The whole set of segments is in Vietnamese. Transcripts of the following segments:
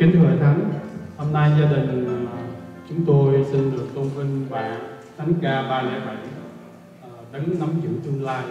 Kính thưa Thánh, hôm nay gia đình chúng tôi xin được tôn vinh bạn Thánh ca 307, đấng nắm giữ tương lai.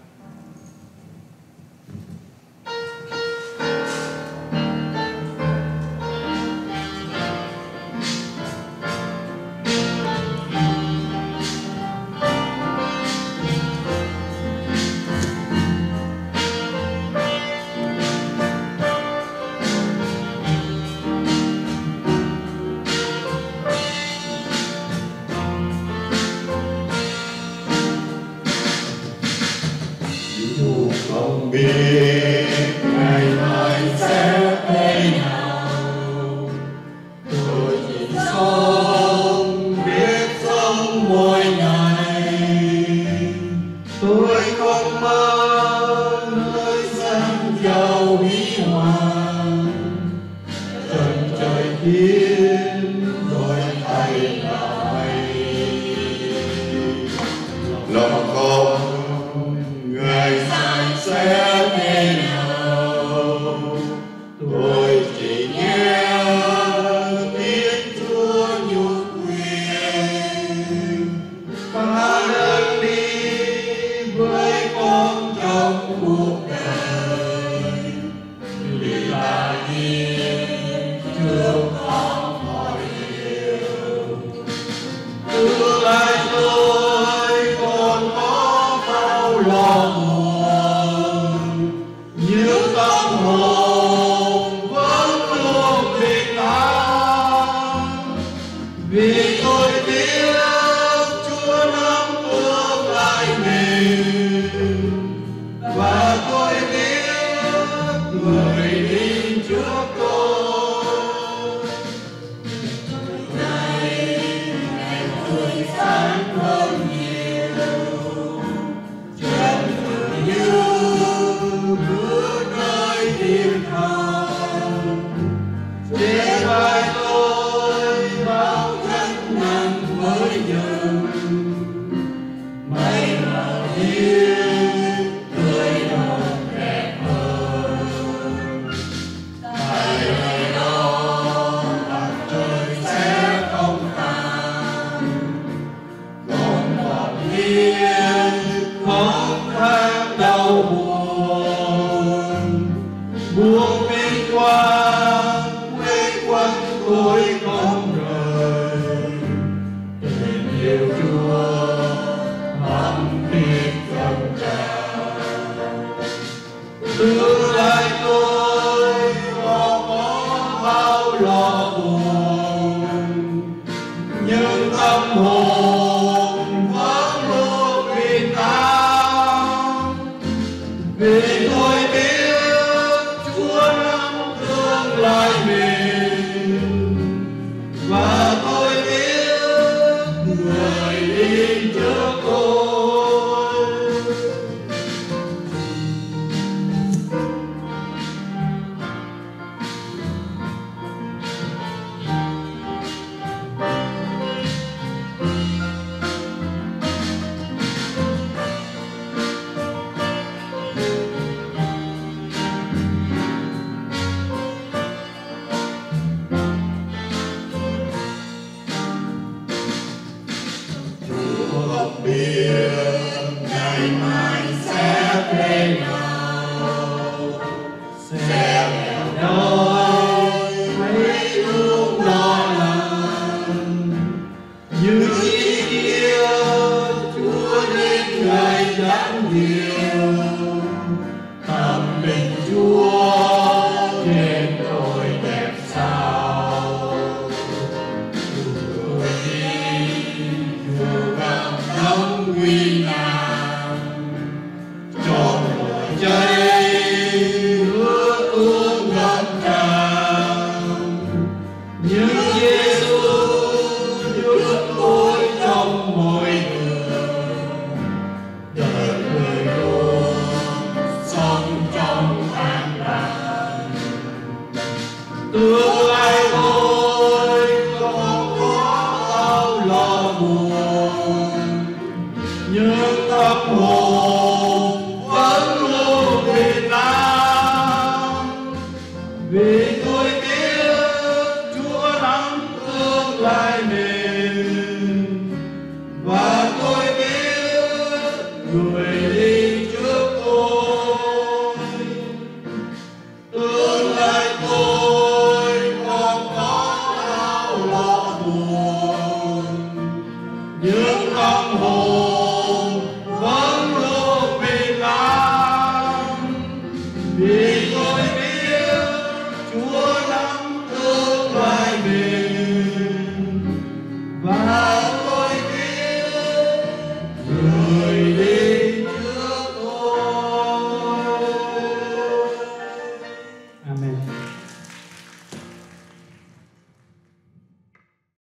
Không biết ngày mai sẽ thế nào, tôi chỉ sống biết sống mỗi ngày. Tôi không mơ nơi sân giàu huy hoàng, trần trời thiên rồi thay lại. Lòng không người sẽ thế nào, tôi chỉ nghe tiếng Chúa nhục quyền và đang đi với con trong cuộc đời. Vì ta đi chưa có hỏi điều, tương lai tôi còn có bao lo buồn, nhưng tâm hồn vẫn luôn bình an. Vì tôi biết Chúa nắm tương lai mình, và tôi biết người đi trước tôi. Ngày tươi sáng hơn nhiều, chân thường như bước nơi thiên thang. Trên vai tôi bao gánh nặng với dần, may mà biết tươi non đẹp hơn. Tại nơi đó mặt trời sẽ không tàn, không còn yên không than đau buồn. Buông vinh quang quên quanh tôi không rời, tình yêu Chúa thắm thiết dâng tràn. Tương lai tôi có bao lo buồn, nhưng tâm hồn vẫn luôn bình an. Vì tôi biết Chúa nắm tương lai mình, và tôi biết người đi trước tôi. Không biết ngày mai sẽ thế nào, sẽ nghèo đói hay ưu lo lắng. Như ý kia Chúa đến ngày chẳng nhiều, tâm mình Chúa trên tôi đẹp sao. Tôi đi dù gặp nắng nguy nan, cho mùa cháy ước ước ngập tràn. Nhưng Giêsu giúp tôi trong mọi đường, đời người luôn sống trong an lành. Tương lai tôi không có bao lo buồn, nhưng tâm hồn